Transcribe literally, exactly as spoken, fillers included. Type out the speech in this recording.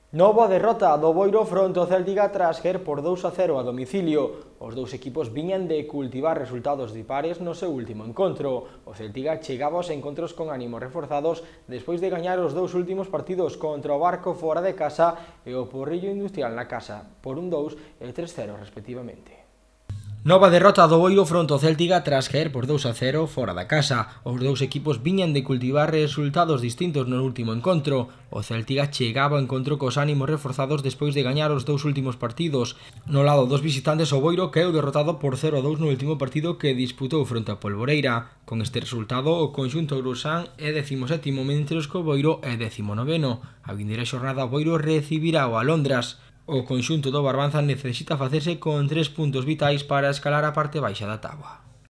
Nova derrota do Boiro fronte ao Céltica tras caer por dous a cero a domicilio. Os dous equipos viñan de cultivar resultados dispares no seu último encontro. O Céltica chegaba aos encontros con ánimos reforzados despois de gañar os dous últimos partidos contra o Barco fora de casa e o Porrillo Industrial na casa, por un dous e tres cero respectivamente. Nova derrota do Boiro fronte ao Céltica tras caer por dous a cero fora da casa. Os dous equipos viñan de cultivar resultados distintos no último encontro. O Céltica chegaba ao encontro cos ánimos reforzados despois de gañar os dous últimos partidos. No lado dos visitantes, o Boiro caeu derrotado por cero a dous no último partido que disputou fronte a Polvoreira. Con este resultado, o conxunto grosán é décimo sétimo, mentres que o Boiro é décimo noveno. A vindeira xornada o Boiro recibirá o Alondras. O conxunto do Barbanza necesita facerse con tres puntos vitais para escalar a parte baixa da táboa.